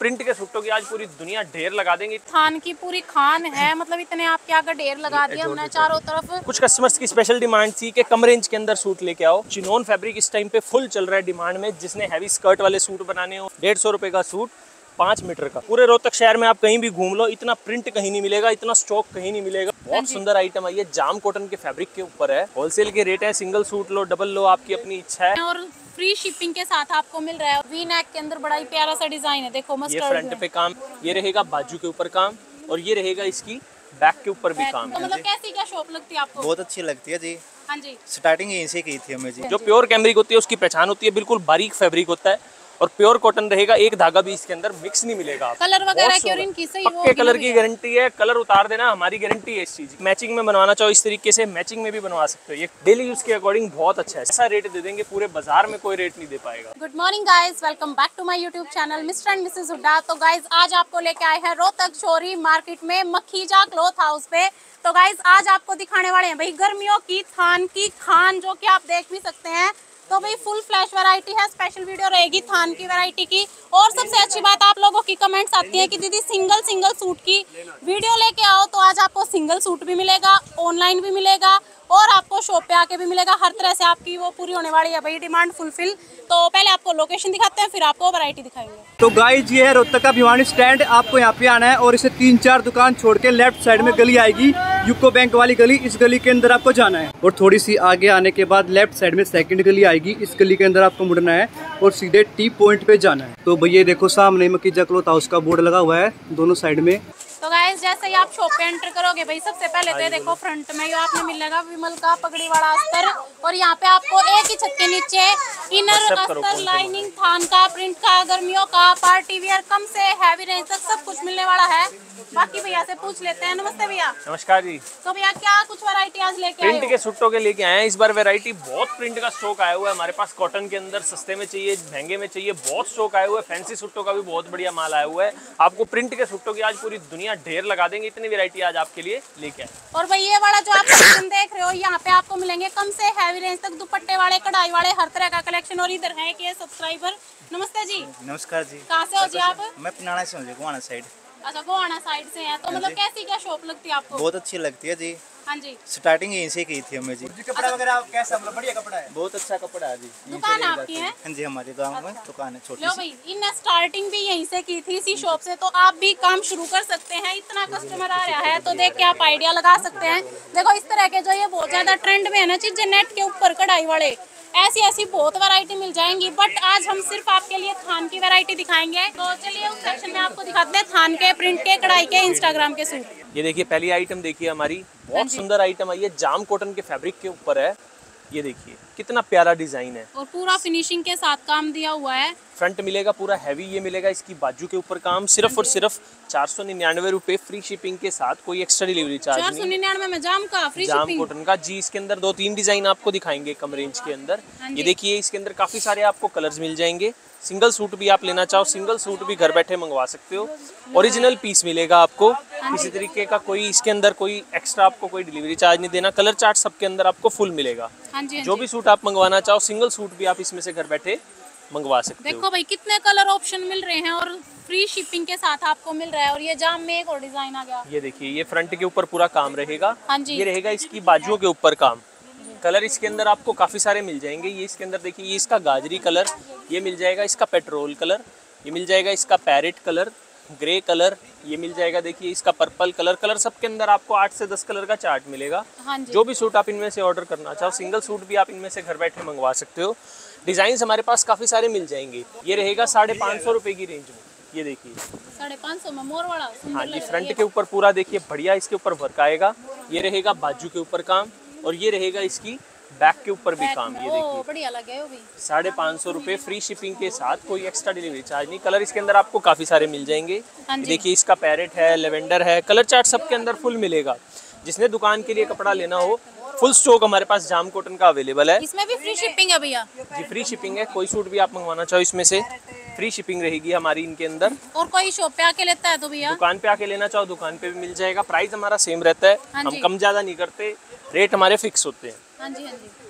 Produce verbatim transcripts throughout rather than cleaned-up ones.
Print के सूटों की आज पूरी दुनिया ढेर लगा देंगे। थान की पूरी खान है, मतलब इतने आपके आगे ढेर लगा दिया हमने चारों तरफ। कुछ कस्टमर्स की स्पेशल डिमांड थी कि कम रेंज के अंदर सूट लेके आओ। चिनोन फैब्रिक इस टाइम पे फुल चल रहा है डिमांड में। जिसने हैवी स्कर्ट वाले सूट बनाने हो, डेढ़ सौ रुपए का सूट पाँच मीटर का। पूरे रोहतक शहर में आप कहीं भी घूम लो, इतना प्रिंट कहीं नहीं मिलेगा, इतना स्टॉक कहीं नहीं मिलेगा। बहुत सुंदर आइटम है ये, जाम कॉटन के फैब्रिक के ऊपर है। होलसेल के रेट है, सिंगल सूट लो, डबल लो, आपकी अपनी इच्छा है। और फ्री शिपिंग के साथ आपको मिल रहा है। वी नेक के अंदर बड़ा ही प्यारा सा डिजाइन है, देखो मस्टर्ड। ये फ्रंट पे काम, ये रहेगा बाजू के ऊपर काम, और ये रहेगा इसकी बैक के ऊपर भी काम। तो मतलब कैसी क्या शॉप लगती है आपको? बहुत अच्छी लगती है जी। हाँ जी, स्टार्टिंग यहीं से की थी हमें जी। जो प्योर कैमरिक होती है उसकी पहचान होती है, बिल्कुल बारीक फैब्रिक होता है और प्योर कॉटन रहेगा। एक धागा भी इसके अंदर मिक्स नहीं मिलेगा। कलर वगैरह की और इनकी सही वो पक्के कलर की गारंटी है। कलर उतार देना हमारी गारंटी है इस चीज की। मैचिंग में बनवाना चाहो इस तरीके से मैचिंग में भी बनवा सकते हो। ये डेली यूज के अकॉर्डिंग बहुत अच्छा है। ऐसा रेट दे देंगे, पूरे बाजार में कोई रेट नहीं दे पाएगा। Good morning guys, welcome back to my YouTube channel mister and missus Hooda. तो गाइज आज आपको लेके आए हैं रोहतक शोरी मार्केट में मखीजा क्लॉथ हाउस पे। तो गाइज आज आपको दिखाने वाले हैं भाई गर्मियों की थान की खान, जो कि आप देख भी सकते हैं। तो भाई फुल फ्लैश वैरायटी है, स्पेशल वीडियो रहेगी थान की वैरायटी की। और सबसे अच्छी बात आप लोगों की कमेंट्स आती है कि दीदी सिंगल सिंगल सूट की वीडियो लेके आओ। तो आज आपको सिंगल सूट भी मिलेगा, ऑनलाइन भी मिलेगा और आपको शॉप पे आके भी मिलेगा। हर तरह से आपकी वो पूरी होने वाली है भाई डिमांड फुलफिल। तो पहले आपको लोकेशन दिखाते हैं, फिर आपको वैरायटी दिखाएंगे। तो गाइस ये है रोहतक का भिवानी स्टैंड। आपको यहाँ पे आना है और इसे तीन चार दुकान छोड़ के लेफ्ट साइड में गली आएगी, यूको बैंक वाली गली। इस गली के अंदर आपको जाना है और थोड़ी सी आगे आने के बाद लेफ्ट साइड में सेकंड गली आएगी। इस गली के अंदर आपको मुड़ना है और सीधे टी पॉइंट पे जाना है। तो भैया देखो सामने मखीजा क्लॉथ हाउस का बोर्ड लगा हुआ है दोनों साइड में। तो गाइस जैसे ही आप शॉप पे एंटर करोगे भाई सबसे पहले तो ये देखो फ्रंट में ये आपने मिलेगा विमल का पगड़ी वाला अस्तर। और यहाँ पे आपको एक ही छत के नीचे इनर अस्तर, लाइनिंग, थान का, प्रिंट का, गर्मियों का, पार्टी वेयर, कम से हैवी रेंज तक सब कुछ मिलने वाला है। बाकी भैया से पूछ लेते हैं। नमस्ते भैया। नमस्कार जी। तो भैया क्या कुछ वैरायटी आज लेके आए हो? प्रिंट के सूटों के लेके आए हैं इस बार वैरायटी। बहुत प्रिंट का स्टॉक आया हुआ है हमारे पास। कॉटन के अंदर सस्ते में चाहिए, महंगे में चाहिए, बहुत स्टॉक आया हुआ है। फैंसी सूटों का भी बहुत बढ़िया माल आया हुआ है। आपको प्रिंट के सूटों की आज पूरी दुनिया ढेर लगा देंगे, इतनी वैरायटी आज आपके लिए लेके आए। और भाई ये वाला जो आप कलेक्शन देख रहे हो, यहाँ पे आपको मिलेंगे कम से हैवी रेंज तक दुपट्टे वाले, कढ़ाई वाले, हर तरह का कलेक्शन। और इधर है कि सब्सक्राइबर। नमस्ते जी। नमस्कार जी। कहाँ से हो जी आप? मैं पिनाड़ा से हूँ जी, गोवाना साइड। अच्छा, गोवाना साइड से हैं। तो मतलब कैसी क्या शॉप लगती है आपको? बहुत अच्छी लगती है जी। हाँ जी, स्टार्टिंग यहीं से की थी हमें जी। कपड़ा वगैरह कैसा, मतलब बढ़िया कपड़ा है? बहुत अच्छा कपड़ा है जी। दुकान आपकी है? हाँ जी, हमारी गाँव में दुकान है छोटी लो भाई, इन स्टार्टिंग भी यहीं से की थी इसी शॉप से। तो आप भी काम शुरू कर सकते हैं। इतना कस्टमर आ रहा है तो देख के आप आइडिया लगा सकते हैं। देखो इस तरह के जो ये बहुत ज्यादा ट्रेंड में है ना चीजें, नेट के ऊपर कढ़ाई वाले, ऐसी ऐसी बहुत वैरायटी मिल जाएंगी। बट आज हम सिर्फ आपके लिए थान की वैरायटी दिखाएंगे। तो चलिए उस सेक्शन में आपको दिखाते हैं थान के, प्रिंट के, कढ़ाई के, इंस्टाग्राम के सूट। ये देखिए पहली आइटम देखिए हमारी, बहुत सुंदर आइटम है ये। जाम कॉटन के फैब्रिक के ऊपर है। ये देखिए कितना प्यारा डिजाइन है और पूरा फिनिशिंग के साथ काम दिया हुआ है। फ्रंट मिलेगा पूरा हैवी, ये मिलेगा इसकी बाजू के ऊपर काम। सिर्फ और सिर्फ चार सौ निन्यानवे रुपए फ्री शिपिंग के साथ, कोई एक्स्ट्रा डिलीवरी चार्ज चार सौ निन्यानवे में जाम का फ्री जाम शिपिंग। कॉटन का जी। इसके अंदर दो तीन डिजाइन आपको दिखाएंगे कम रेंज के अंदर। ये देखिए इसके अंदर काफी सारे आपको कलर्स मिल जाएंगे। सिंगल सूट भी आप लेना चाहो, सिंगल सूट भी घर बैठे मंगवा सकते हो। ओरिजिनल पीस मिलेगा आपको, किसी तरीके का कोई इसके अंदर कोई एक्स्ट्रा आपको कोई डिलीवरी चार्ज नहीं देना। कलर चार्ट सबके अंदर आपको फुल मिलेगा। हाँ जी, हाँ जो जी। भी सूट आप मंगवाना चाहो, सिंगल सूट भी आप इसमें से घर बैठे मंगवा सकते हो। देखो भाई कितने कलर ऑप्शन मिल रहे हैं और फ्री शिपिंग के साथ आपको मिल रहा है। और ये जाम में एक और डिजाइन आ गया। ये देखिए ये फ्रंट के ऊपर पूरा काम रहेगा। हाँ जी। ये रहेगा इसकी बाजुओं के ऊपर काम। कलर इसके अंदर आपको काफी सारे मिल जाएंगे। ये इसके अंदर देखिए, ये इसका गाजरी कलर, ये मिल जाएगा इसका पेट्रोल कलर, ये मिल जाएगा इसका पैरेट कलर, ग्रे कलर, ये मिल जाएगा देखिए इसका पर्पल कलर। कलर सबके अंदर आपको आठ से दस कलर का चार्ट मिलेगा। हाँ जी। जो भी सूट आप इनमें से ऑर्डर करना चाहो, सिंगल सूट भी आप इनमें से घर बैठे मंगवा सकते हो। डिजाइन हमारे पास काफी सारे मिल जाएंगे। ये रहेगा साढ़े पाँच सौ रुपए की रेंज में। ये देखिए साढ़े पाँच सौ में मोर वाला। हाँ जी, फ्रंट के ऊपर पूरा देखिए बढ़िया इसके ऊपर वर्क आएगा। ये रहेगा बाजू के ऊपर काम और ये रहेगा इसकी बैक के ऊपर भी काम। ये देखिए बढ़िया लगे वो भी। साढ़े पाँच सौ रुपए फ्री शिपिंग के साथ, कोई एक्स्ट्रा डिलीवरी चार्ज नहीं। कलर इसके अंदर आपको काफी सारे मिल जाएंगे। देखिए इसका पैरेट है, लेवेंडर है, कलर चार्ट सबके अंदर फुल मिलेगा। जिसने दुकान के लिए कपड़ा लेना हो, फुल स्टॉक हमारे पास जाम कॉटन का अवेलेबल है। इसमें भी फ्री शिपिंग है भैया? जी फ्री शिपिंग है। कोई सूट भी आप मंगवाना चाहो इसमें से फ्री शिपिंग रहेगी हमारी इनके अंदर। और कोई शॉप पे आके लेता है तो भैया? दुकान पे आके लेना चाहो दुकान पे भी मिल जाएगा। प्राइस हमारा सेम रहता है, हम कम ज्यादा नहीं करते, रेट हमारे फिक्स होते हैं। हाँ जी, हाँ जी।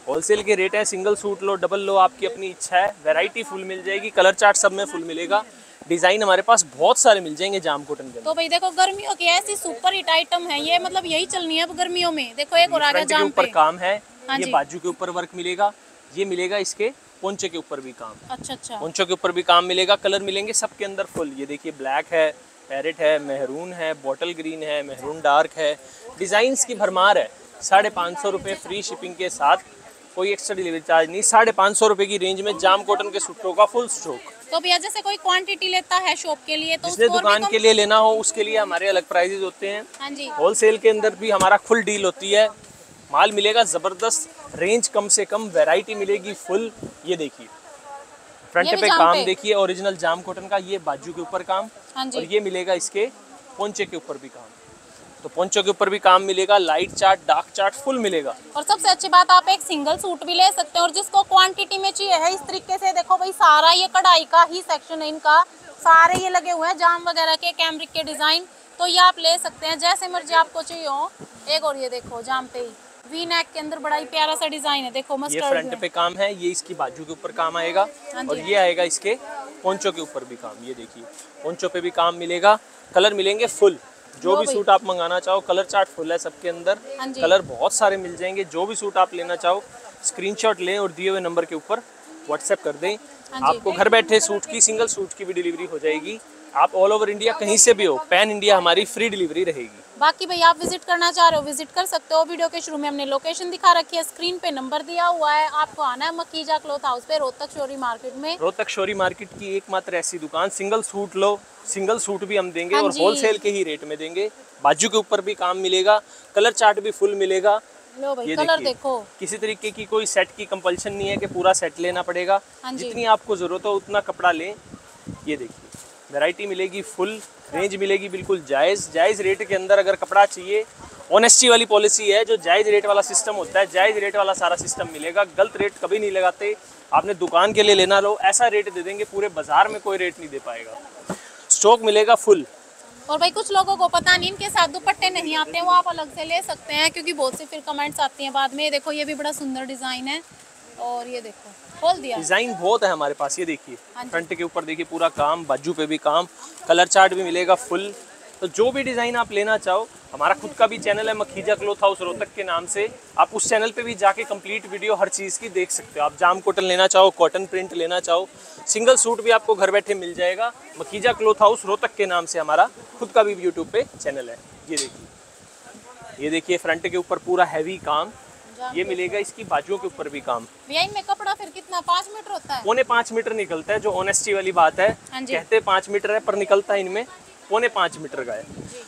होलसेल के रेट है, सिंगल सूट लो डबल लो आपकी अपनी इच्छा है। वैरायटी फुल मिल जाएगी, कलर चार्ट सब में फुल मिलेगा। डिजाइन हमारे पास बहुत सारे मिल जाएंगे जाम कॉटन के। तो भाई देखो गर्मियों की ऐसी सुपर हिट आइटम है ये, मतलब यही चलनी है अब गर्मियों में। देखो एक और आ गया जाम ऊपर पे काम है, हाँ ये जी। बाजू के ऊपर वर्क मिलेगा, ये मिलेगा इसके पोंचे के ऊपर भी काम। अच्छा अच्छा, पोंचों के ऊपर भी काम मिलेगा। कलर मिलेंगे सबके अंदर फुल। ये देखिए ब्लैक है, पैरेट है, मेहरून है, बॉटल ग्रीन है, मेहरून डार्क है। डिजाइन्स की भरमार है। साढ़े पाँच सौ रुपये फ्री शिपिंग के साथ, कोई एक्स्ट्रा डिलीवरी चार्ज नहीं। साढ़े पाँच सौ रुपये की रेंज में जाम कॉटन के सूटों का फुल स्टॉक। तो भैया जैसे कोई क्वांटिटी लेता है शॉप के लिए तो जिसने उसको और भी दुकान कम- के लिए लेना हो उसके लिए हमारे अलग प्राइजेज होते हैं। हाँ जी, होलसेल के अंदर भी हमारा फुल डील होती है। माल मिलेगा ज़बरदस्त, रेंज कम से कम, वैरायटी मिलेगी फुल। ये देखिए फ्रंट ये भी पे जाम काम पे। देखिए ओरिजिनल जाम कॉटन का। ये बाजू के ऊपर काम हाँ जी। और ये मिलेगा इसके पोंचे के ऊपर भी काम। तो पोंचों के ऊपर भी काम मिलेगा, light chart dark chart full मिलेगा। और सबसे अच्छी बात आप एक सिंगल सूट भी ले सकते हैं, और जिसको क्वांटिटी में चाहिए है इस तरीके से देखो भाई, सारा ये कढ़ाई का ही सेक्शन है इनका, सारे ये लगे हुए हैं जाम वगैरह के कैमरिक के डिजाइन। तो ये आप ले सकते हैं जैसे मर्जी आपको चाहिए हो। एक और ये देखो जाम पे ही वी नेक के अंदर बड़ा ही प्यारा सा डिजाइन है, देखो ये मस्टर्ड फ्रंट पे काम है, ये इसकी बाजू के ऊपर काम आएगा हाँ जी। और ये आएगा इसके पोंचों के ऊपर भी काम। ये देखिए पोंचों पे भी काम मिलेगा, कलर मिलेंगे फुल। जो लो भी भाई। सूट आप मंगाना चाहो, कलर चार्ट फुल है सबके अंदर। हाँ जी। कलर बहुत सारे मिल जाएंगे। जो भी सूट आप लेना चाहो स्क्रीनशॉट लें और दिए हुए नंबर के ऊपर व्हाट्सएप कर दें। हाँ जी। आपको घर बैठे सूट की, सिंगल सूट की भी डिलीवरी हो जाएगी। आप ऑल ओवर इंडिया कहीं से भी हो, पैन इंडिया हमारी फ्री डिलीवरी रहेगी। बाकी भाई आप विजिट करना चाह रहे हो विजिट कर सकते हो। वीडियो के शुरू में हमने लोकेशन दिखा रखी है, स्क्रीन पे नंबर दिया हुआ है। आपको आना है मकीजा क्लॉथ हाउस पे, रोहतक शोरी मार्केट में। रोहतक शोरी मार्केट की एकमात्र ऐसी दुकान, सिंगल सूट लो, सिंगल सूट भी हम देंगे हाँ और जी। होलसेल के ही रेट में देंगे। बाजू के ऊपर भी काम मिलेगा, कलर चार्ट भी फुल मिलेगा। लो भाई ये कलर देखिए, देखो, किसी तरीके की कोई सेट की कंपल्शन नहीं है कि पूरा सेट लेना पड़ेगा। हाँ जी। जितनी आपको जरूरत हो उतना कपड़ा लें। ये देखिए वैरायटी मिलेगी फुल, रेंज मिलेगी बिल्कुल जायज़ जायज़ रेट के अंदर। अगर कपड़ा चाहिए, ऑनेस्टी वाली पॉलिसी है, जो जायज़ रेट वाला सिस्टम होता है, जायज़ रेट वाला सारा सिस्टम मिलेगा। गलत रेट कभी नहीं लगाते। आपने दुकान के लिए लेना लो, ऐसा रेट दे देंगे पूरे बाजार में कोई रेट नहीं दे पाएगा। स्टॉक मिलेगा फुल। और भाई कुछ लोगों को पता नहीं इनके साथ दुपट्टे नहीं आते हैं, वो आप अलग से ले सकते हैं, क्योंकि बहुत से फिर कमेंट्स आती हैं बाद में। ये देखो ये भी बड़ा सुंदर डिजाइन है, और ये देखो खोल दिया। डिज़ाइन बहुत है हमारे पास। ये देखिए हाँ जी। फ्रंट के ऊपर देखिए पूरा काम, बाजू पे भी काम, कलर चार्ट भी मिलेगा फुल। तो जो भी डिज़ाइन आप लेना चाहो, हमारा खुद का भी चैनल है मखीजा क्लॉथ हाउस रोहतक के नाम से। आप उस चैनल पे भी जाके कंप्लीट वीडियो हर चीज़ की देख सकते हो। आप जाम कॉटन लेना चाहो, कॉटन प्रिंट लेना चाहो, सिंगल सूट भी आपको घर बैठे मिल जाएगा। मखीजा क्लॉथ हाउस रोहतक के नाम से हमारा खुद का भी यूट्यूब पे चैनल है। ये देखिए, ये देखिए फ्रंट के ऊपर पूरा हैवी काम, ये मिलेगा इसकी बाजुओं के ऊपर भी काम। भैया इनमें कपड़ा फिर कितना, पाँच मीटर होता है? पौने पाँच मीटर निकलता है, जो ऑनेस्टी वाली बात है। हाँ जी। कहते पाँच मीटर है पर निकलता है इनमें पौने पाँच मीटर का है।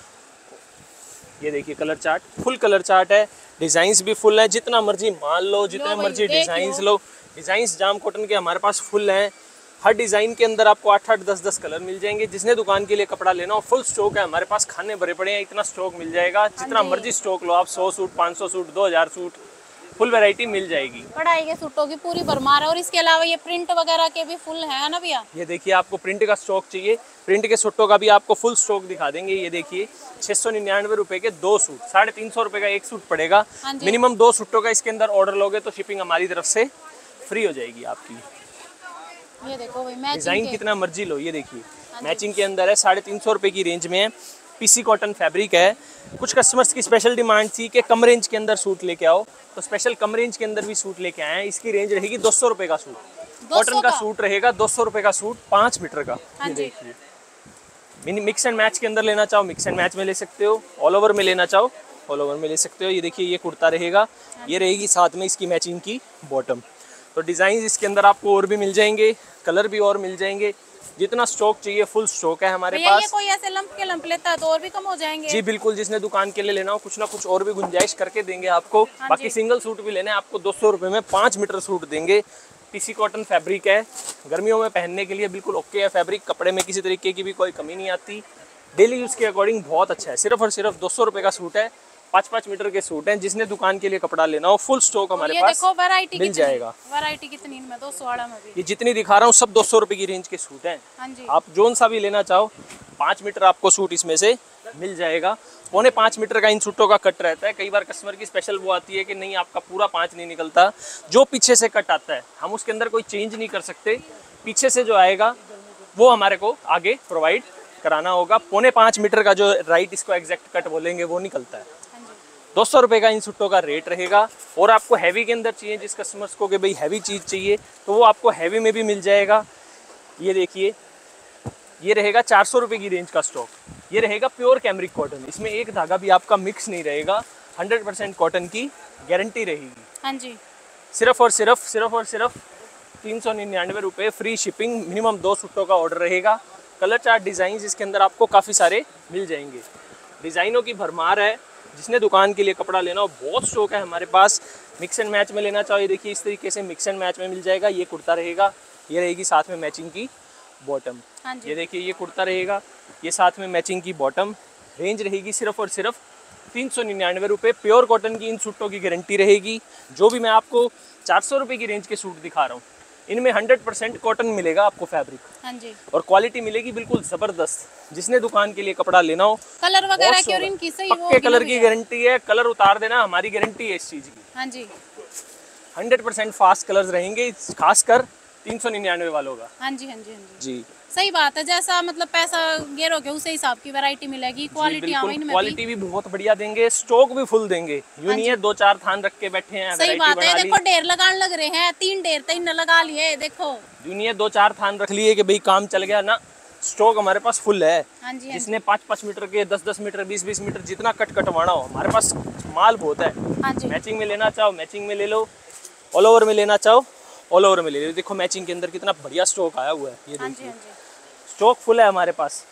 ये देखिए colour chart full, colour chart है, डिजाइन्स भी फुल है। जितना मर्जी मान लो, जितने लो भाई, मर्जी देख डिजाइन्स लो। लो। डिजाइन्स जाम कॉटन के हमारे पास फुल हैं। हर डिज़ाइन के अंदर आपको आठ आठ दस दस कलर मिल जाएंगे। जिसने दुकान के लिए कपड़ा लेना हो, फुल स्टॉक है हमारे पास। खाने भरे पड़े हैं, इतना स्टॉक मिल जाएगा। जितना जी। मर्जी स्टॉक लो आप, सौ सूट, पाँच सौ सूट, दो हज़ार सूट, फुल वैरायटी मिल जाएगी। कढ़ाई के सूटों की पूरी भरमार है, और इसके अलावा ये प्रिंट वगैरह के भी फुल है ना भैया? ये देखिए आपको प्रिंट का स्टॉक चाहिए, प्रिंट के सूटों का भी आपको फुल स्टॉक दिखा देंगे। ये देखिए छः सौ निन्यानवे रुपये के दो सूट, साढ़े तीन सौ रुपये का एक सूट पड़ेगा। हाँ जी। मिनिमम दो सूटों का इसके अंदर ऑर्डर लोगे तो शिपिंग हमारी तरफ से फ्री हो जाएगी आपकी। ये देखो भाई मैचिंग डिज़ाइन के। कितना मर्जी लो। ये देखिए जी। मैचिंग के अंदर है, साढ़े तीन सौ रुपये की रेंज में है। पीसी कॉटन फैब्रिक है। कुछ कस्टमर्स की स्पेशल डिमांड थी कि कम रेंज के अंदर सूट लेके आओ, तो स्पेशल कम रेंज के अंदर भी सूट लेके आए हैं। इसकी रेंज रहेगी दो सौ रुपये का सूट। दो सौ कॉटन का का? सूट रहेगा दो सौ रुपये का सूट, पाँच मीटर का। हाँ ये जी। देखिए मिनी मिक्स एंड मैच के अंदर लेना चाहो मिक्स एंड मैच में ले सकते हो, ऑल ओवर में लेना चाहो ऑल ओवर में ले सकते हो। ये देखिए ये कुर्ता रहेगा, ये रहेगी साथ में इसकी मैचिंग की बॉटम। तो डिज़ाइन इसके अंदर आपको और भी मिल जाएंगे, कलर भी और मिल जाएंगे। जितना स्टॉक चाहिए फुल स्टॉक है हमारे भैया ये पास। कोई ऐसे लंप के लंप लेता है तो और भी कम हो जाएंगे? जी बिल्कुल, जिसने दुकान के लिए लेना हो कुछ ना कुछ और भी गुंजाइश करके देंगे आपको। हाँ बाकी जी। सिंगल सूट भी लेने आपको दो सौ रुपये में पाँच मीटर सूट देंगे। पीसी कॉटन फैब्रिक है, गर्मियों में पहनने के लिए बिल्कुल ओके है फैब्रिक। कपड़े में किसी तरीके की भी कोई कमी नहीं आती। डेली यूज़ के अकॉर्डिंग बहुत अच्छा है। सिर्फ और सिर्फ दो सौ रुपये का सूट है, पाँच पाँच मीटर के सूट हैं। जिसने दुकान के लिए कपड़ा लेना हो फुल स्टॉक हमारे ये पास देखो वैरायटी मिल जाएगा। वैरायटी कितनी इनमें, दो सौ वाला में भी। ये जितनी दिखा रहा हूँ सब दो सौ रुपये की रेंज के सूट हैं। हाँ जी। आप जोन सा भी लेना चाहो, पाँच मीटर आपको सूट इसमें से मिल जाएगा। पौने पाँच मीटर का इन सूटों का कट रहता है। कई बार कस्टमर की स्पेशल वो आती है कि नहीं आपका पूरा पाँच नहीं निकलता, जो पीछे से कट आता है हम उसके अंदर कोई चेंज नहीं कर सकते, पीछे से जो आएगा वो हमारे को आगे प्रोवाइड कराना होगा। पौने पाँच मीटर का जो राइट इसको एग्जैक्ट कट बोलेंगे वो निकलता है। दो सौ रुपये का इन सूटों का रेट रहेगा। और आपको हैवी के अंदर चाहिए, जिस कस्टमर्स को कि भाई हैवी चीज़ चाहिए तो वो आपको हैवी में भी मिल जाएगा। ये देखिए, ये रहेगा चार सौ रुपये की रेंज का स्टॉक। ये रहेगा प्योर कैमरिक कॉटन, इसमें एक धागा भी आपका मिक्स नहीं रहेगा, हंड्रेड परसेंट कॉटन की गारंटी रहेगी। हाँ जी। सिर्फ और सिर्फ सिर्फ और सिर्फ तीन सौ निन्यानवे रुपये, फ्री शिपिंग, मिनिमम दो सूटों का ऑर्डर रहेगा। कलर चार्ट डिज़ाइन इसके अंदर आपको काफ़ी सारे मिल जाएंगे। डिज़ाइनों की भरमार है, जिसने दुकान के लिए कपड़ा लेना हो बहुत स्टॉक है हमारे पास। मिक्स एंड मैच में लेना चाहो, ये देखिए इस तरीके से मिक्स एंड मैच में मिल जाएगा। ये कुर्ता रहेगा, ये रहेगी साथ में मैचिंग की बॉटम। हाँ जी। ये देखिए ये कुर्ता रहेगा, ये साथ में मैचिंग की बॉटम। रेंज रहेगी सिर्फ और सिर्फ तीन सौ निन्यानवे रुपये। प्योर कॉटन की इन सूटों की गारंटी रहेगी। जो भी मैं आपको चार सौ रुपये की रेंज के सूट दिखा रहा हूँ, इनमें हंड्रेड परसेंट कॉटन मिलेगा आपको फैब्रिक। हाँ जी। और क्वालिटी मिलेगी बिल्कुल ज़बरदस्त। जिसने दुकान के लिए कपड़ा लेना हो, कलर वगैरह की और इनकी सही पक्के कलर की गारंटी है। कलर उतार देना हमारी गारंटी है इस चीज़ की। हाँ जी। हंड्रेड परसेंट फास्ट कलर्स रहेंगे, खासकर तीन सौ निन्यानवे वालों का। हाँ जी। हाँ जी। हाँ जी। जी सही बात है, जैसा मतलब पैसा गेरोगे उसे हिसाब की वैरायटी मिलेगी। क्वालिटी बिल्कुल, क्वालिटी भी बहुत बढ़िया देंगे, स्टॉक भी फुल देंगे। यूं नहीं है दो चार थान रख के बैठे हैं। सही बात है, देखो ढेर लगान लग रहे हैं, तीन ढेर तीन लगा लिए। देखो यूं नहीं है दो चार थान रख लिए कि भाई काम चल गया ना, स्टॉक हमारे पास फुल है। हाँ जी। जिसने पाँच पाँच मीटर के, दस दस मीटर, बीस बीस मीटर जितना कट कटवाना हो, हमारे पास माल बहुत है। हाँ जी। मैचिंग में लेना चाहो मैचिंग में ले लो, ऑल ओवर में लेना चाहो ऑल ओवर में ले लो। देखो मैचिंग के अंदर कितना बढ़िया स्टॉक आया हुआ है। ये हाँ जी। देखिए हाँ जी। स्टॉक फुल है हमारे पास।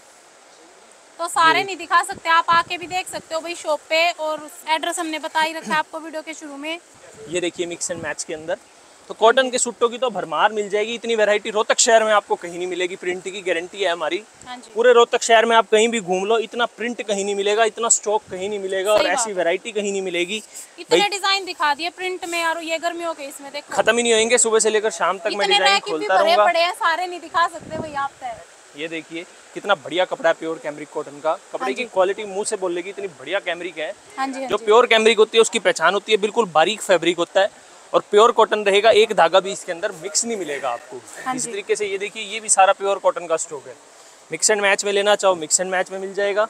तो सारे नहीं दिखा सकते, आप आके भी देख सकते हो भाई शॉप पे, और एड्रेस हमने बता ही रखा है आपको वीडियो के शुरू में। ये देखिए मिक्स एंड मैच के अंदर तो कॉटन के सूटों की तो भरमार मिल जाएगी। इतनी वैरायटी रोहतक शहर में आपको कहीं नहीं मिलेगी। प्रिंट की गारंटी है हमारी। हाँ जी। पूरे रोहतक शहर में आप कहीं भी घूम लो, इतना प्रिंट कहीं नहीं मिलेगा, इतना स्टॉक कहीं नहीं मिलेगा, और ऐसी वैरायटी कहीं नहीं मिलेगी। इतने डिजाइन दिखा दिए प्रिंट में, और ये गर्मियों के इसमें देखो खत्म ही नहीं होंगे। सुबह से लेकर शाम तक मैं डिजाइन खोलता रहूंगा। बड़े हैं, सारे नहीं दिखा सकते भाई आप पे। ये देखिए कितना बढ़िया कपड़ा है प्योर कैमरिक कॉटन का। कपड़े की क्वालिटी मुंह से बोलेगी इतनी बढ़िया कैमरिक है। हाँ जी। जो प्योर कैमरिक होती है उसकी पहचान होती है, बिल्कुल बारीक फैब्रिक होता है और प्योर कॉटन रहेगा। एक धागा भी इसके अंदर मिक्स नहीं मिलेगा आपको। इस तरीके से ये देखिए ये भी सारा प्योर कॉटन का स्टॉक है। मिक्स एंड मैच में लेना चाहो मिक्स एंड मैच में मिल जाएगा,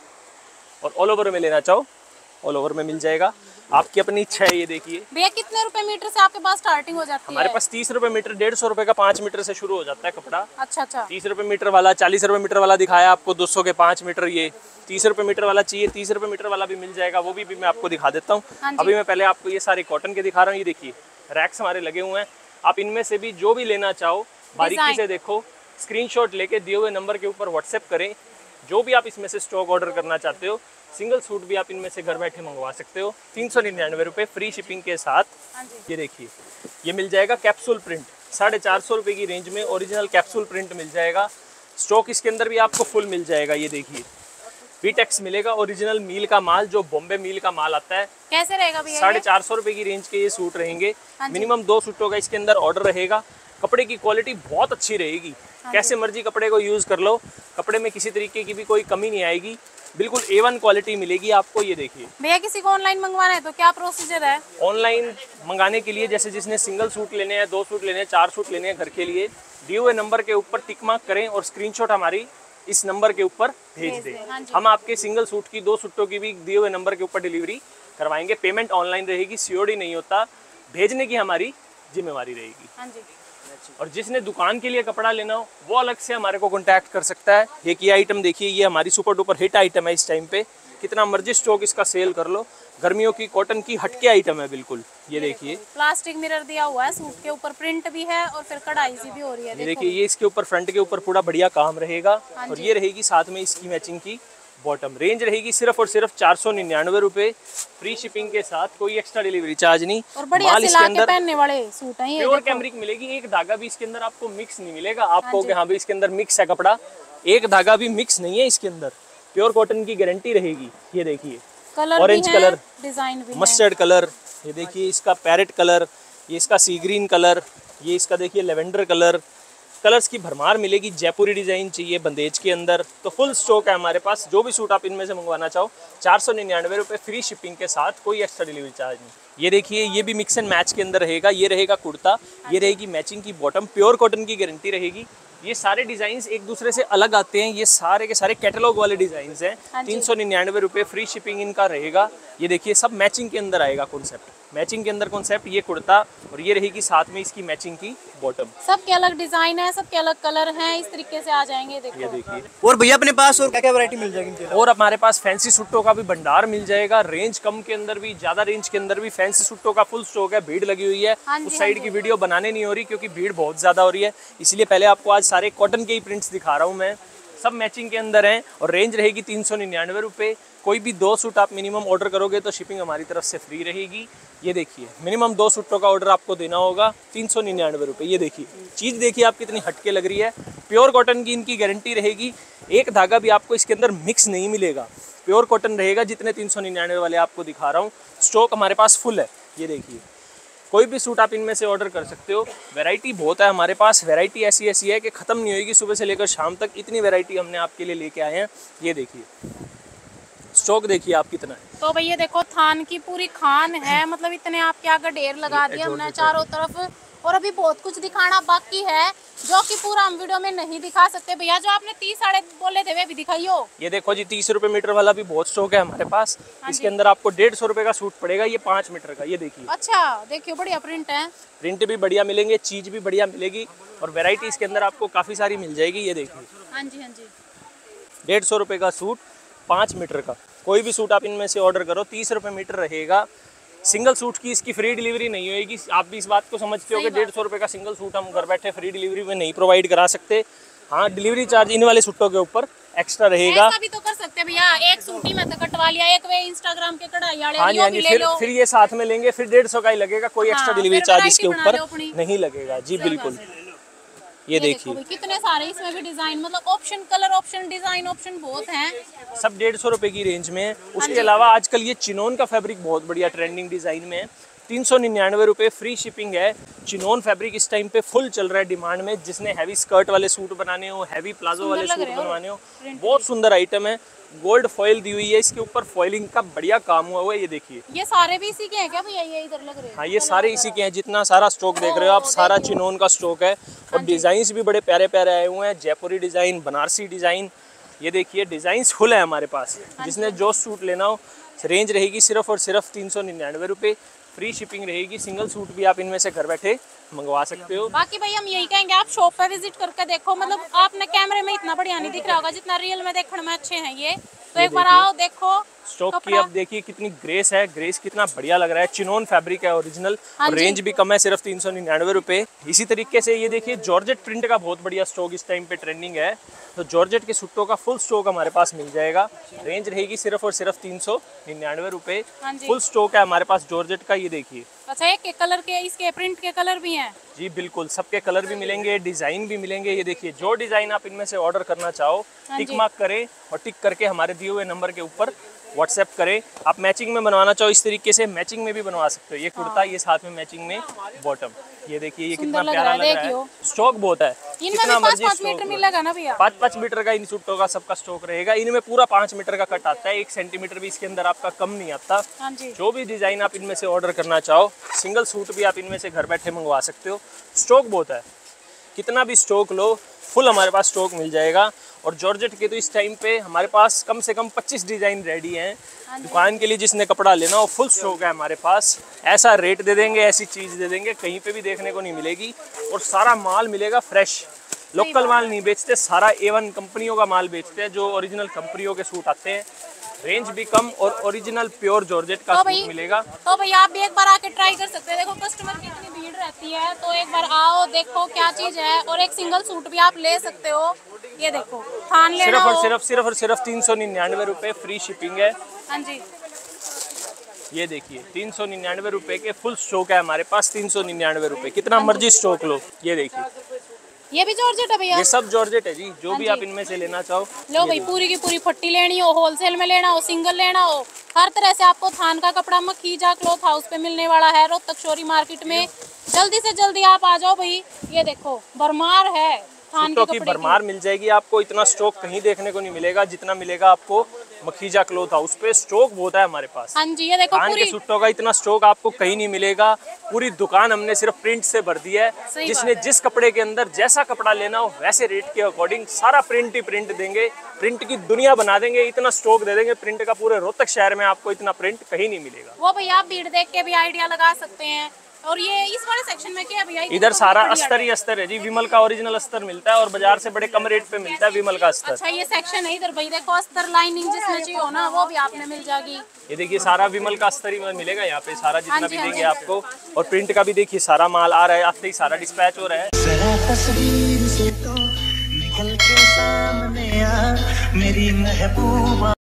और ऑल ओवर में लेना चाहो ऑल ओवर में मिल जाएगा। आपकी अपनी इच्छा है। ये देखिए भैया कितने रुपए मीटर से आपके पास स्टार्टिंग हो जाती है? हमारे पास तीस रुपए मीटर, डेढ़ सौ रुपए का पाँच मीटर से शुरू हो जाता है कपड़ा। अच्छा अच्छा। तीस रुपए मीटर वाला, चालीस रुपए मीटर वाला दिखाया आपको, दो सौ के पाँच मीटर। ये तीस रुपए मीटर वाला चाहिए, तीस रुपए मीटर वाला भी मिल जाएगा, वो भी, भी मैं आपको दिखा देता हूँ। हाँ अभी मैं पहले आपको ये सारे कॉटन के दिखा रहा हूँ। ये देखिए रैक्स हमारे लगे हुए हैं, आप इनमें से भी जो भी लेना चाहो बारीकी से देखो, स्क्रीनशॉट लेके दिए हुए नंबर के ऊपर व्हाट्सएप करें। जो भी आप इसमें से स्टॉक ऑर्डर करना चाहते हो, सिंगल सूट भी आप इनमें से घर बैठे मंगवा सकते हो, तीन सौ निन्यानवे रुपये फ्री शिपिंग के साथ। ये देखिए ये मिल जाएगा कैप्सूल प्रिंट, साढ़े चार सौ रुपये की रेंज में ओरिजिनल कैप्सूल प्रिंट मिल जाएगा। स्टॉक इसके अंदर भी आपको फुल मिल जाएगा। ये देखिए वीटेक्स मिलेगा, ओरिजिनल मील का माल, जो बॉम्बे मील का माल आता है। कैसे रहेगा भैया? साढ़े चार सौ रुपये की रेंज के ये सूट रहेंगे। मिनिमम दो सूटों का इसके अंदर ऑर्डर रहेगा। कपड़े की क्वालिटी बहुत अच्छी रहेगी, कैसे मर्जी कपड़े को यूज़ कर लो, कपड़े में किसी तरीके की भी कोई कमी नहीं आएगी, बिल्कुल ए वन क्वालिटी मिलेगी आपको। ये देखिए भैया किसी को ऑनलाइन मंगवाना है तो क्या प्रोसीजर है? ऑनलाइन मंगाने के लिए जैसे जिसने सिंगल सूट लेने हैं, दो सूट लेने हैं, चार सूट लेने हैं घर के लिए, दिए हुए नंबर के ऊपर टिक मार्क करें और स्क्रीनशॉट हमारी इस नंबर के ऊपर भेज दें। हम आपके सिंगल सूट की, दो सूटों की भी दिए हुए नंबर के ऊपर डिलीवरी करवाएंगे। पेमेंट ऑनलाइन रहेगी, सीओडी नहीं होता, भेजने की हमारी जिम्मेवारी रहेगी। हाँ जी। और जिसने दुकान के लिए कपड़ा लेना हो वो अलग से हमारे को कांटेक्ट कर सकता है। एक ये आइटम देखिए, ये हमारी सुपर डुपर हिट आइटम है इस टाइम पे, कितना मर्जी स्टॉक इसका सेल कर लो, गर्मियों की कॉटन की हटके आइटम है बिल्कुल। ये देखिए प्लास्टिक मिरर दिया हुआ है, सूट के ऊपर प्रिंट भी है और फिर कढ़ाई सी भी हो रही है। ये देखिए ये इसके ऊपर फ्रंट के ऊपर पूरा बढ़िया काम रहेगा। और ये रहेगी साथ में इसकी मैचिंग की बॉटम। रेंज रहेगी सिर्फ और सिर्फ चार सौ निन्यानवे रुपए फ्री शिपिंग के साथ, कोई एक्स्ट्रा डिलीवरी चार्ज नहीं। और बढ़िया सिला के पहनने वाले सूट हैं ये। प्योर कैमरिक मिलेगी, एक धागा भी इसके अंदर आपको मिक्स नहीं मिलेगा। आपको कि हाँ भाई इसके अंदर मिक्स है कपड़ा, एक धागा भी मिक्स नहीं है इसके अंदर। प्योर कॉटन की गारंटी रहेगी। ये देखिए ऑरेंज कलर, डिजाइन भी, मस्टर्ड कलर, ये देखिए इसका पैरेट कलर, ये इसका सी ग्रीन कलर, ये इसका देखिए लेवेंडर कलर, कलर्स की भरमार मिलेगी। जयपुरी डिजाइन चाहिए बंदेज के अंदर तो फुल स्टॉक है हमारे पास। जो भी सूट आप इनमें से मंगवाना चाहो चार सौ निन्यानवे रुपये फ्री शिपिंग के साथ, कोई एक्स्ट्रा डिलीवरी चार्ज नहीं। ये देखिए ये भी मिक्स एंड मैच के अंदर रहेगा। ये रहेगा कुर्ता, ये रहेगी मैचिंग की बॉटम, प्योर कॉटन की गारंटी रहेगी। ये सारे डिजाइन एक दूसरे से अलग आते हैं, ये सारे के सारे कैटलॉग वाले डिजाइन हैं। तीन सौ निन्यानवे रुपये फ्री शिपिंग इनका रहेगा। ये देखिए सब मैचिंग के अंदर आएगा कॉन्सेप्ट, मैचिंग के अंदर कॉन्सेप्ट। ये कुर्ता और ये रहेगी साथ में इसकी मैचिंग की बॉटम। सबके अलग डिजाइन है, सबके अलग कलर हैं, इस तरीके से आ जाएंगे। देखो ये देखिए। और भैया अपने पास और क्या क्या वैरायटी मिल जाएगी? और हमारे पास फैंसी सूटों का भी भंडार मिल जाएगा। रेंज कम के अंदर भी, ज्यादा रेंज के अंदर भी फैंसी सूटों का फुल स्टॉक है। भीड़ लगी हुई है, उस साइड की वीडियो बनाने नहीं हो रही क्योंकि भीड़ बहुत ज्यादा हो रही है, इसलिए पहले आपको आज सारे कॉटन के ही प्रिंट्स दिखा रहा हूँ मैं। सब मैचिंग के अंदर हैं और रेंज रहेगी तीन सौ निन्यानवे रुपये। कोई भी दो सूट आप मिनिमम ऑर्डर करोगे तो शिपिंग हमारी तरफ से फ्री रहेगी। ये देखिए मिनिमम दो सूटों का ऑर्डर आपको देना होगा, तीन सौ निन्यानवे रुपये। ये देखिए चीज़ देखिए आप कितनी हटके लग रही है। प्योर कॉटन की इनकी गारंटी रहेगी, एक धागा भी आपको इसके अंदर मिक्स नहीं मिलेगा, प्योर कॉटन रहेगा। जितने तीन सौ निन्यानवे वाले आपको दिखा रहा हूँ, स्टॉक हमारे पास फुल है। ये देखिए कोई भी सूट आप इनमें से ऑर्डर कर सकते हो। वैरायटी बहुत है हमारे पास, वैरायटी ऐसी ऐसी है कि ख़त्म नहीं होगी। सुबह से लेकर शाम तक इतनी वैरायटी हमने आपके लिए लेके आए हैं। ये देखिए स्टॉक देखिए आप कितना है। तो भैया देखो थान की पूरी खान है, मतलब इतने आपके आगे ढेर लगा दिया हमने चारों तरफ। और अभी बहुत कुछ दिखाना बाकी है जो कि पूरा हम वीडियो में नहीं दिखा सकते। भैया जो आपने तीस साढ़े बोले थे वे भी दिखाइयो। ये देखो जी तीस रुपए मीटर वाला भी बहुत स्टॉक है हमारे पास। इसके अंदर आपको डेढ़ सौ रुपए का सूट पड़ेगा, ये पाँच मीटर का। ये देखिए अच्छा देखियो बढ़िया प्रिंट है, प्रिंट भी बढ़िया मिलेंगे, चीज भी बढ़िया मिलेगी और वैरायटी इसके अंदर आपको काफी सारी मिल जाएगी। ये देखिए हाँ जी हाँ जी, डेढ़ सौ रुपए का सूट पाँच मीटर का। कोई भी सूट आप इनमें से ऑर्डर करो तीस रुपए मीटर रहेगा। सिंगल सूट की इसकी फ्री डिलीवरी नहीं होगी। आप भी इस बात को समझते हो कि डेढ़ सौ रुपये का सिंगल सूट हम घर बैठे फ्री डिलीवरी में नहीं प्रोवाइड करा सकते। हाँ डिलीवरी चार्ज इन वाले सूटों के ऊपर एक्स्ट्रा रहेगा। ऐसा भी तो कर सकते हैं भैया, एक सूट ही में तो कटवा लिया, एक वे इंस्टाग्राम के कढ़ाई वाले हाँ जी हाँ जी, फिर फिर ये साथ में लेंगे, फिर डेढ़ सौ का ही लगेगा, कोई एक्स्ट्रा डिलीवरी चार्ज इसके ऊपर नहीं लगेगा जी बिल्कुल। ये देखिए कितने सारे इसमें भी डिजाइन, मतलब option colour option design option बहुत हैं। सब डेढ़ सौ रुपए की रेंज में है। उसके अलावा आजकल ये चिनोन का फैब्रिक बहुत बढ़िया ट्रेंडिंग डिजाइन में है। तीन सौ निन्यानवे रुपये फ्री शिपिंग है। चिनोन फैब्रिक इस टाइम पे फुल चल रहा है डिमांड में। जिसने हैवी स्कर्ट वाले सूट बनाने हो, हैवी प्लाजो वाले सूट बनवाने हो, बहुत सुंदर आइटम है। गोल्ड फॉइल दी हुई है, इसके ऊपर फॉइलिंग का बढ़िया काम हुआ हुआ है। ये देखिए ये सारे भी इसी के हैं क्या भैया? ये इधर लग रहे हैं। हाँ ये सारे इसी के हैं। जितना सारा स्टॉक देख रहे हो आप, सारा चिनोन का स्टॉक है और डिजाइन भी बड़े प्यारे प्यारे आए हुए हैं। जयपुरी डिजाइन, बनारसी डिजाइन, ये देखिए डिजाइन फुल है हमारे पास। जिसने जो सूट लेना हो, रेंज रहेगी सिर्फ और सिर्फ तीन सौ निन्यानवे रुपये। फ्री शिपिंग रहेगी। सिंगल सूट भी आप इनमें से घर बैठे मंगवा सकते हो। बाकी भाई हम यही कहेंगे आप शॉप पे विजिट करके देखो, मतलब आपने कैमरे में इतना बढ़िया नहीं दिख रहा होगा जितना रियल में देखने में अच्छे हैं ये। तो एक बार आओ देखो स्टॉक की। अब देखिए कितनी ग्रेस है, ग्रेस कितना बढ़िया लग रहा है। चिनोन फैब्रिक है ओरिजिनल और रेंज भी कम है, सिर्फ तीन सौ निन्यानवे रुपये। इसी तरीके से ये देखिए जॉर्जेट प्रिंट का बहुत बढ़िया स्टॉक इस टाइम पे ट्रेंडिंग है। तो जॉर्जेट के सूटों का फुल स्टॉक हमारे पास मिल जाएगा। रेंज रहेगी सिर्फ और सिर्फ तीन सौ निन्यानवे रुपये। फुल स्टॉक है हमारे पास जॉर्जेट का। ये देखिए अच्छा एक के कलर के, इसके प्रिंट के कलर भी हैं जी बिल्कुल, सबके कलर भी मिलेंगे, डिजाइन भी मिलेंगे। ये देखिए जो डिजाइन आप इनमें से ऑर्डर करना चाहो टिक मार्क करें और टिक करके हमारे दिए हुए नंबर के ऊपर व्हाट्सएप करें। आप मैचिंग में बनवाना चाहो इस तरीके से मैचिंग में भी बनवा सकते हो। ये कुर्ता, ये साथ में मैचिंग में बॉटम। ये देखिए ये कितना प्यारा लग रहा है। स्टॉक बहुत है, कितना मर्जी मीटर मिलेगा ना भैया? पाँच पाँच मीटर का इन सूटों का सबका स्टॉक रहेगा। इनमें पूरा पाँच मीटर का कट आता है, एक सेंटीमीटर भी इसके अंदर आपका कम नहीं आता। जो भी डिजाइन आप इनमें से ऑर्डर करना चाहो, सिंगल सूट भी आप इनमें से घर बैठे मंगवा सकते हो। स्टॉक बहुत है, कितना भी स्टॉक लो फुल हमारे पास स्टॉक मिल जाएगा। और जॉर्जेट के तो इस टाइम पे हमारे पास कम से कम पच्चीस डिजाइन रेडी हैं। दुकान के लिए जिसने कपड़ा लेना हो फुल स्टॉक है हमारे पास। ऐसा रेट दे देंगे, ऐसी चीज़ दे देंगे कहीं पे भी देखने को नहीं मिलेगी। और सारा माल मिलेगा फ्रेश, लोकल माल नहीं बेचते, सारा ए वन कंपनियों का माल बेचते हैं, जो ओरिजिनल कंपनियों के सूट आते हैं। रेंज भी कम और ओरिजिनल प्योर जॉर्जेट का सूट मिलेगा। तो भैया आप भी एक बार आके ट्राई कर सकते हैं। देखो कस्टमर की इतनी भीड़ रहती है, तो एक बार आओ देखो क्या चीज है। और एक सिंगल सूट भी आप ले सकते हो। ये देखो थान लेना सिर्फ और हो। सिर्फ सिर्फ और सिर्फ तीन सौ निन्यानवे रुपये फ्री शिपिंग है। हाँ जी ये देखिए तीन सौ निन्यानवे रुपये के फुल स्टॉक है हमारे पास। तीन सौ निन्यानवे रुपये, कितना मर्जी स्टॉक लो। ये देखिए ये भी जॉर्जेट है भैया? ये सब जॉर्जेट है जी, जो भी आप इनमें से लेना चाहो लो भाई। पूरी की पूरी फट्टी लेनी हो, होलसेल में लेना हो, सिंगल लेना हो, हर तरह से आपको थान का कपड़ा मखीजा क्लॉथ हाउस पे मिलने वाला है रोहतक शोरी मार्केट में। जल्दी से जल्दी आप आ जाओ भाई। ये देखो भरमार है। थान सूटों के की कपड़े भरमार मिल जाएगी आपको। इतना स्टॉक कहीं देखने को नहीं मिलेगा जितना मिलेगा आपको मखीजा क्लॉथ हाउस पे। स्टॉक बहुत है हमारे पास। हाँ जी, ये देखो थान पूरी के सूटों का इतना स्टॉक आपको कहीं नहीं मिलेगा। पूरी दुकान हमने सिर्फ प्रिंट से भर दी है। सही जिसने बात है। जिस कपड़े के अंदर जैसा कपड़ा लेना हो वैसे रेट के अकॉर्डिंग सारा प्रिंट ही प्रिंट देंगे। प्रिंट की दुनिया बना देंगे। इतना स्टॉक दे देंगे प्रिंट का। पूरे रोहतक शहर में आपको इतना प्रिंट कहीं नहीं मिलेगा। वो भैया आप भीड़ देख के भी आइडिया लगा सकते हैं। और ये इस वाले सेक्शन में क्या है भैया? इधर सारा अस्तर ही अस्तर है जी। विमल का ओरिजिनल अस्तर मिलता है और बाजार से बड़े कम रेट पे मिलता है विमल का अस्तर। अच्छा, ये सेक्शन है इधर भाई। देखो अस्तर लाइनिंग जिसमें चाहिए हो ना वो भी आपने मिल जाएगी। ये देखिए सारा विमल का अस्तर ही मिलेगा यहाँ पे। सारा जितना हाँ भी जी, हाँ देंगे जी। आपको। और प्रिंट का भी देखिए सारा माल आ रहा है। आते ही सारा डिस्पैच हो रहा है। जरा तस्वीर से तो निकल के सामने आ मेरी महबूबा।